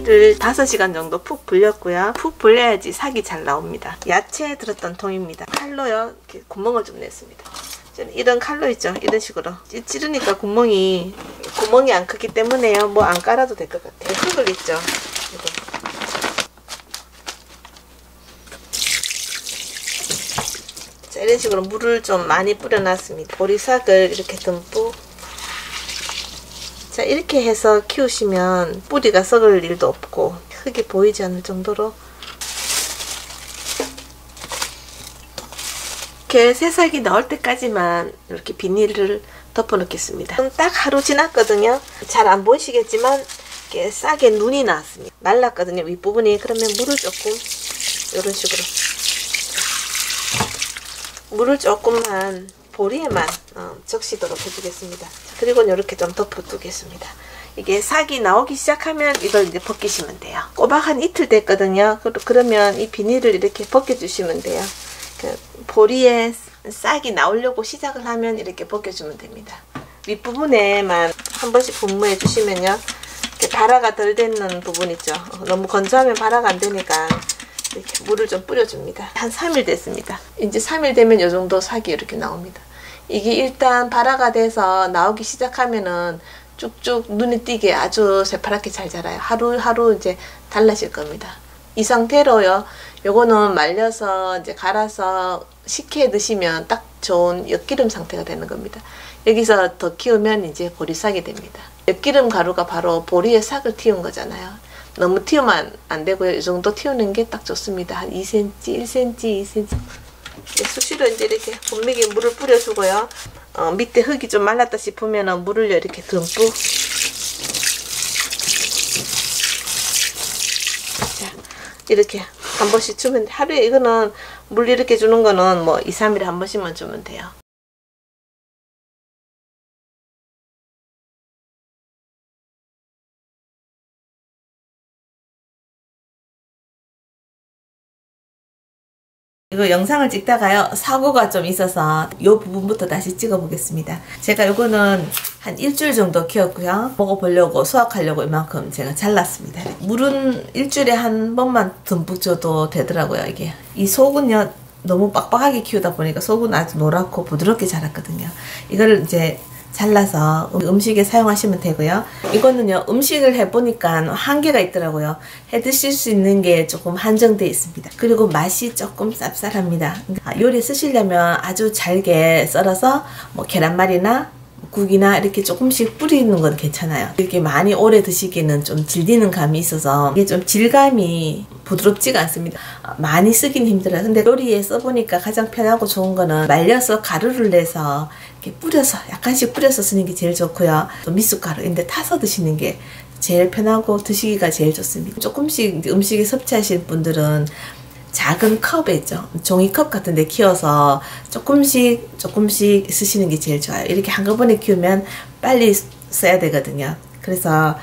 비닐을 5시간 정도 푹 불렸고요. 푹 불려야지 삭이 잘 나옵니다. 야채 들었던 통입니다. 칼로요. 이렇게 구멍을 좀 냈습니다. 이런 칼로 있죠. 이런 식으로 찌르니까 구멍이 안 크기 때문에요. 뭐 안 깔아도 될 것 같아요. 흙을 있죠. 이거. 자, 이런 식으로 물을 좀 많이 뿌려놨습니다. 보리싹을 이렇게 듬뿍. 자, 이렇게 해서 키우시면 뿌리가 썩을 일도 없고 흙이 보이지 않을 정도로 이렇게 새싹이 나올 때까지만 이렇게 비닐을 덮어 놓겠습니다. 딱 하루 지났거든요. 잘 안 보이시겠지만 이렇게 싹에 눈이 나왔습니다. 말랐거든요. 윗부분이. 그러면 물을 조금 이런 식으로 물을 조금만 보리에만 적시도록 해주겠습니다. 그리고 이렇게 좀 덮어 두겠습니다. 이게 싹이 나오기 시작하면 이걸 이제 벗기시면 돼요. 꼬박 한 이틀 됐거든요. 그러면 이 비닐을 이렇게 벗겨주시면 돼요. 보리에 싹이 나오려고 시작을 하면 이렇게 벗겨주면 됩니다. 윗부분에만 한 번씩 분무해 주시면요. 이렇게 발화가 덜 되는 부분 있죠. 너무 건조하면 발화가 안 되니까 이렇게 물을 좀 뿌려줍니다. 한 3일 됐습니다. 이제 3일 되면 이 정도 싹이 이렇게 나옵니다. 이게 일단 발화가 돼서 나오기 시작하면은 쭉쭉 눈에 띄게 아주 새파랗게 잘 자라요. 하루하루 이제 달라질 겁니다. 이 상태로요. 요거는 말려서 이제 갈아서 식혜에 드시면 딱 좋은 엿기름 상태가 되는 겁니다. 여기서 더 키우면 이제 보리싹이 됩니다. 엿기름 가루가 바로 보리의 싹을 틔운 거잖아요. 너무 틔우면 안 되고요. 이 정도 틔우는 게 딱 좋습니다. 한 2cm, 1cm, 2cm. 수시로 이제 이렇게 분명히 물을 뿌려주고요. 밑에 흙이 좀 말랐다 싶으면 물을 이렇게 듬뿍. 자, 이렇게 한 번씩 주면 하루에 이거는 물 이렇게 주는 거는 뭐 2, 3일에 한 번씩만 주면 돼요. 이거 영상을 찍다가요 사고가 좀 있어서 이 부분부터 다시 찍어 보겠습니다. 제가 이거는 한 일주일 정도 키웠고요. 먹어보려고 수확하려고 이만큼 제가 잘랐습니다. 물은 일주일에 한 번만 듬뿍 줘도 되더라고요. 이게 이 속은요 너무 빡빡하게 키우다 보니까 속은 아주 노랗고 부드럽게 자랐거든요. 이거를 이제 잘라서 음식에 사용하시면 되고요. 이거는요 음식을 해보니까 한계가 있더라고요. 해 드실 수 있는 게 조금 한정되어 있습니다. 그리고 맛이 조금 쌉쌀합니다. 요리 쓰시려면 아주 잘게 썰어서 뭐 계란말이나 국이나 이렇게 조금씩 뿌리는 건 괜찮아요. 이렇게 많이 오래 드시기에는 좀 질리는 감이 있어서 이게 좀 질감이 부드럽지가 않습니다. 많이 쓰긴 힘들어요. 근데 요리에 써보니까 가장 편하고 좋은 거는 말려서 가루를 내서 이렇게 뿌려서 약간씩 뿌려서 쓰는 게 제일 좋고요. 또 미숫가루인데 타서 드시는 게 제일 편하고 드시기가 제일 좋습니다. 조금씩 음식에 섭취하시는 분들은 작은 컵에 있죠. 종이컵 같은 데 키워서 조금씩 쓰시는 게 제일 좋아요. 이렇게 한꺼번에 키우면 빨리 써야 되거든요. 그래서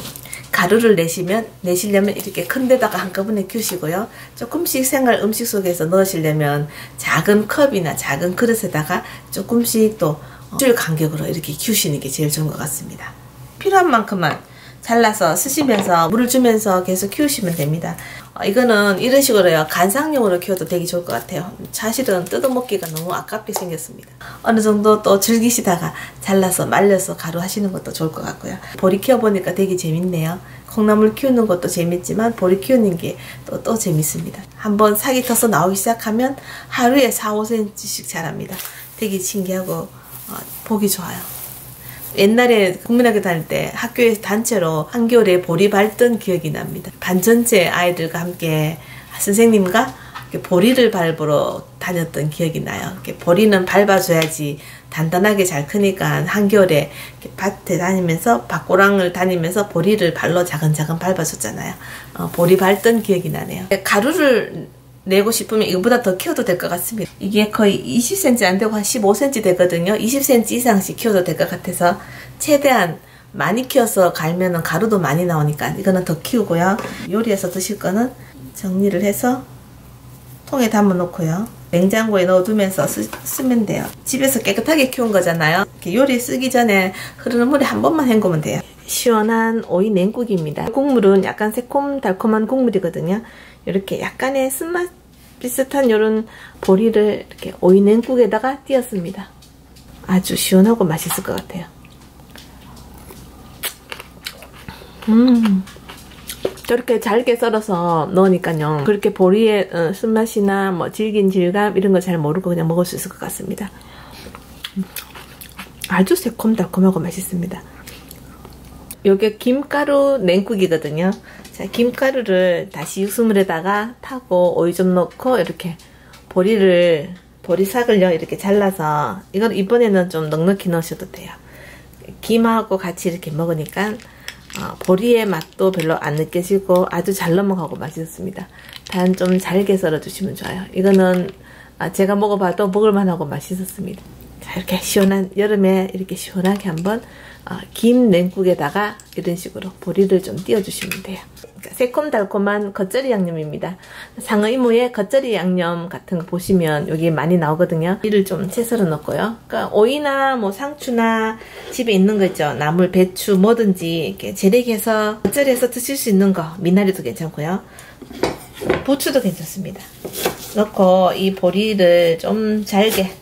가루를 내시려면 이렇게 큰 데다가 한꺼번에 키우시고요. 조금씩 생활 음식 속에서 넣으시려면 작은 컵이나 작은 그릇에다가 조금씩 또 줄 간격으로 이렇게 키우시는 게 제일 좋은 것 같습니다. 필요한 만큼만 잘라서 쓰시면서 물을 주면서 계속 키우시면 됩니다. 이거는 이런 식으로요. 간상용으로 키워도 되게 좋을 것 같아요. 사실은 뜯어먹기가 너무 아깝게 생겼습니다. 어느 정도 또 즐기시다가 잘라서 말려서 가루 하시는 것도 좋을 것 같고요. 보리 키워보니까 되게 재밌네요. 콩나물 키우는 것도 재밌지만 보리 키우는 게 또 재밌습니다. 한번 싹이 터서 나오기 시작하면 하루에 4, 5cm씩 자랍니다. 되게 신기하고 보기 좋아요. 옛날에 국민학교 다닐 때 학교에서 단체로 한겨울에 보리 밟던 기억이 납니다. 반 전체 아이들과 함께 선생님과 보리를 밟으러 다녔던 기억이 나요. 보리는 밟아줘야지 단단하게 잘 크니까 한겨울에 밭에 다니면서 밭고랑을 다니면서 보리를 발로 자근자근 밟아줬잖아요. 보리 밟던 기억이 나네요. 가루를 내고 싶으면 이거보다 더 키워도 될 것 같습니다. 이게 거의 20cm 안 되고 한 15cm 되거든요. 20cm 이상씩 키워도 될 것 같아서 최대한 많이 키워서 갈면은 가루도 많이 나오니까 이거는 더 키우고요. 요리해서 드실 거는 정리를 해서 통에 담아 놓고요. 냉장고에 넣어두면서 쓰면 돼요. 집에서 깨끗하게 키운 거잖아요. 이렇게 요리 쓰기 전에 흐르는 물에 한 번만 헹구면 돼요. 시원한 오이 냉국입니다. 국물은 약간 새콤달콤한 국물이거든요. 이렇게 약간의 쓴맛 비슷한 이런 보리를 이렇게 오이 냉국에다가 띄었습니다. 아주 시원하고 맛있을 것 같아요. 저렇게 잘게 썰어서 넣으니까요. 그렇게 보리의 쓴맛이나 뭐 질긴 질감 이런 거 잘 모르고 그냥 먹을 수 있을 것 같습니다. 아주 새콤달콤하고 맛있습니다. 요게 김가루 냉국이거든요. 자, 김가루를 다시 육수물에다가 타고 오이 좀 넣고 이렇게 보리삭을요 이렇게 잘라서, 이건 이번에는 좀 넉넉히 넣으셔도 돼요. 김하고 같이 이렇게 먹으니까 보리의 맛도 별로 안 느껴지고 아주 잘 넘어가고 맛있습니다. 단 좀 잘게 썰어 주시면 좋아요. 이거는 제가 먹어봐도 먹을만하고 맛있었습니다. 자, 이렇게 시원한 여름에 이렇게 시원하게 한번 김 냉국에다가 이런 식으로 보리를 좀 띄워주시면 돼요. 그러니까 새콤달콤한 겉절이 양념입니다. 상어 이모의 겉절이 양념 같은 거 보시면 여기 많이 나오거든요. 이를 좀 채 썰어 넣고요. 그러니까 오이나 뭐 상추나 집에 있는 거 있죠. 나물, 배추 뭐든지 이렇게 재래기해서 겉절이해서 드실 수 있는 거, 미나리도 괜찮고요. 부추도 괜찮습니다. 넣고 이 보리를 좀 잘게,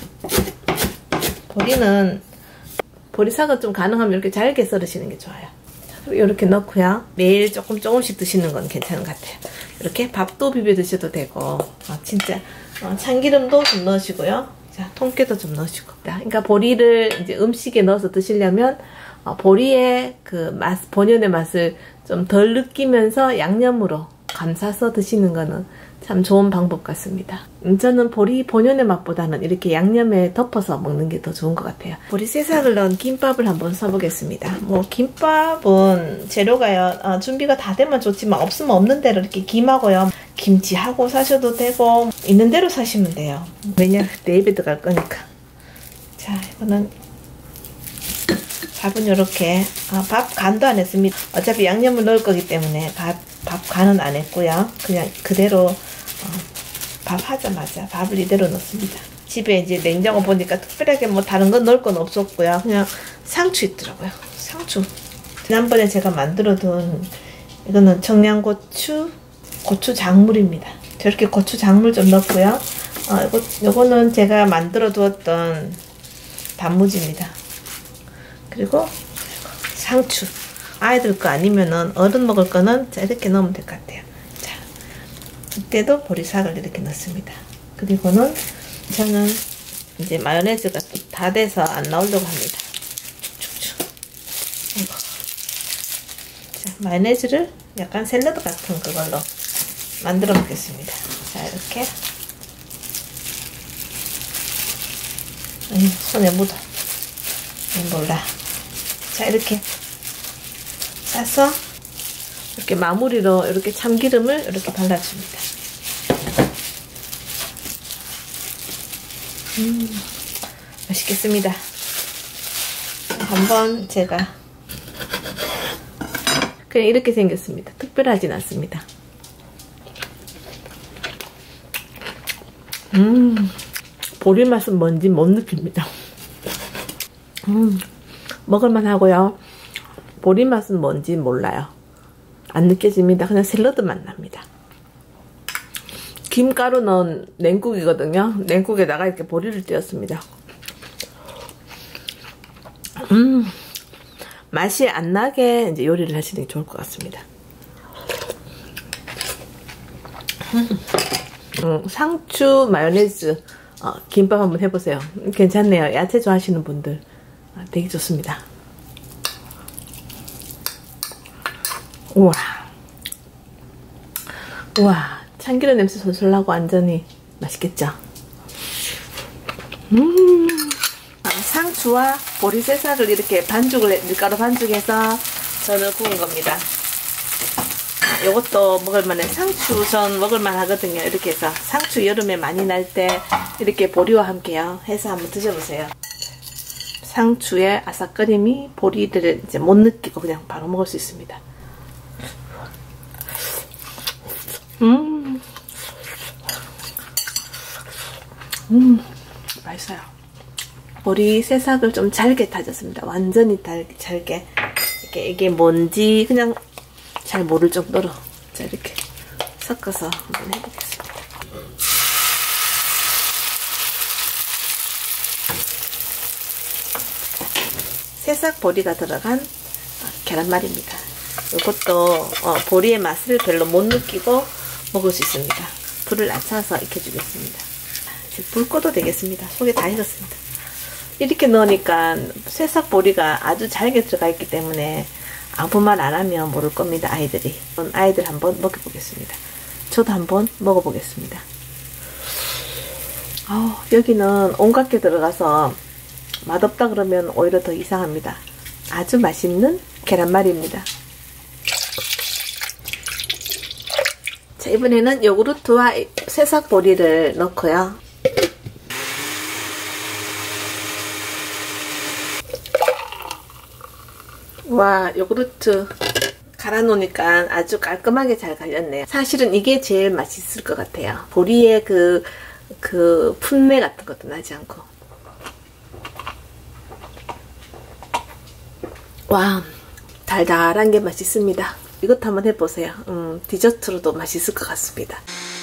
보리삭은 좀 가능하면 이렇게 잘게 썰으시는 게 좋아요. 이렇게 넣고요. 매일 조금씩 드시는 건 괜찮은 것 같아요. 이렇게 밥도 비벼 드셔도 되고, 진짜 참기름도 좀 넣으시고요. 자, 통깨도 좀 넣으시고. 그러니까 보리를 이제 음식에 넣어서 드시려면 보리의 그 맛, 본연의 맛을 좀 덜 느끼면서 양념으로 감싸서 드시는 거는 참 좋은 방법 같습니다. 저는 보리 본연의 맛보다는 이렇게 양념에 덮어서 먹는 게 더 좋은 것 같아요. 보리 새싹을 넣은 김밥을 한번 써보겠습니다. 뭐 김밥은 재료가요, 준비가 다 되면 좋지만 없으면 없는 대로 이렇게 김하고요, 김치하고 사셔도 되고 있는 대로 사시면 돼요. 왜냐, 내 입에 들어갈 거니까. 자, 이거는 밥은 이렇게 밥 간도 안 했습니다. 어차피 양념을 넣을 거기 때문에 밥 간은 안 했고요. 그냥 그대로 밥 하자마자 밥을 이대로 넣습니다. 집에 이제 냉장고 보니까 특별하게 뭐 다른 건 넣을 건 없었고요. 그냥 상추 있더라고요. 상추. 지난번에 제가 만들어둔 이거는 청양고추, 고추 작물입니다. 저렇게 고추 작물 좀 넣고요. 요거는 제가 만들어 두었던 단무지입니다. 그리고 상추. 아이들 거 아니면은 어른 먹을 거는 자, 이렇게 넣으면 될 것 같아요. 자, 이때도 보리삭을 이렇게 넣습니다. 그리고는 저는 이제 마요네즈가 다 돼서 안 나오려고 합니다. 자, 마요네즈를 약간 샐러드 같은 그걸로 만들어 보겠습니다. 자, 이렇게. 손에 묻어. 몰라. 자, 이렇게 싸서 이렇게 마무리로 이렇게 참기름을 이렇게 발라줍니다. 맛있겠습니다. 한번 제가 그냥 이렇게 생겼습니다. 특별하진 않습니다. 보리 맛은 뭔지 못 느낍니다. 먹을만 하고요. 보리 맛은 뭔지 몰라요. 안 느껴집니다. 그냥 샐러드 맛 납니다. 김가루 넣은 냉국이거든요. 냉국에다가 이렇게 보리를 띄웠습니다. 맛이 안 나게 이제 요리를 하시는 게 좋을 것 같습니다. 상추 마요네즈 김밥 한번 해보세요. 괜찮네요. 야채 좋아하시는 분들 되게 좋습니다. 우와, 참기름 냄새 솔솔 나고 완전히 맛있겠죠? 상추와 보리 새싹을 이렇게 밀가루 반죽해서 전을 구운 겁니다. 요것도 먹을만해. 상추 전 먹을만 하거든요. 이렇게 해서 상추 여름에 많이 날 때 이렇게 보리와 함께요 해서 한번 드셔보세요. 상추의 아삭거림이 보리들을 이제 못 느끼고 그냥 바로 먹을 수 있습니다. 맛있어요. 보리 새싹을 좀 잘게 다졌습니다. 완전히 잘게 이게 뭔지 그냥 잘 모를 정도로 자 이렇게 섞어서 한번 해보겠습니다. 새싹 보리가 들어간 계란말이입니다. 이것도 보리의 맛을 별로 못 느끼고 먹을 수 있습니다. 불을 낮춰서 익혀주겠습니다. 이제 불 꺼도 되겠습니다. 속에 다 익었습니다. 이렇게 넣으니까 새싹 보리가 아주 잘게 들어가 있기 때문에 아무 말 안 하면 모를 겁니다. 아이들이. 아이들 한번 먹여보겠습니다. 저도 한번 먹어보겠습니다. 여기는 온갖 게 들어가서 맛없다 그러면 오히려 더 이상합니다. 아주 맛있는 계란말이입니다. 자, 이번에는 요구르트와 새싹 보리를 넣고요. 와, 요구르트 갈아 놓으니까 아주 깔끔하게 잘 갈렸네요. 사실은 이게 제일 맛있을 것 같아요. 보리의 그 풋내 같은 것도 나지 않고. 와, 달달한 게 맛있습니다. 이것도 한번 해보세요. 디저트로도 맛있을 것 같습니다.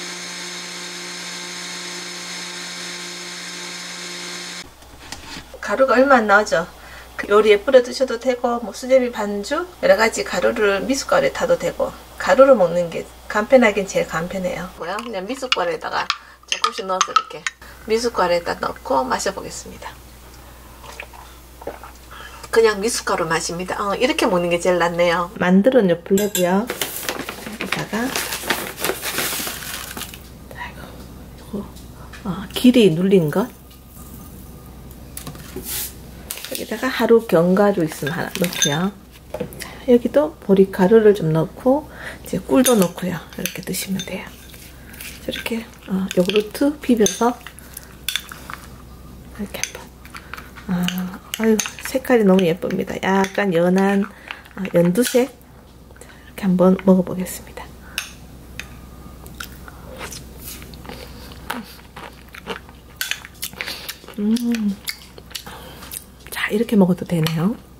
가루가 얼마 안 나오죠? 요리에 뿌려 드셔도 되고, 뭐 수제비 반죽, 여러가지 가루를 미숫가루에 타도 되고, 가루로 먹는 게 간편하긴 제일 간편해요. 그냥 미숫가루에다가 조금씩 넣어서 이렇게 미숫가루에다 넣고 마셔보겠습니다. 그냥 미숫가루 맛입니다. 이렇게 먹는 게 제일 낫네요. 만두는 요 플레고요. 여기다가 길이 눌린 것. 여기다가 하루 견과류 있으면 하나 넣고요. 자, 여기도 보리가루를 좀 넣고 이제 꿀도 넣고요. 이렇게 드시면 돼요. 이렇게 요구르트 비벼서 이렇게 한번. 아유, 색깔이 너무 예쁩니다. 약간 연한 연두색. 이렇게 한번 먹어보겠습니다. 자, 이렇게 먹어도 되네요.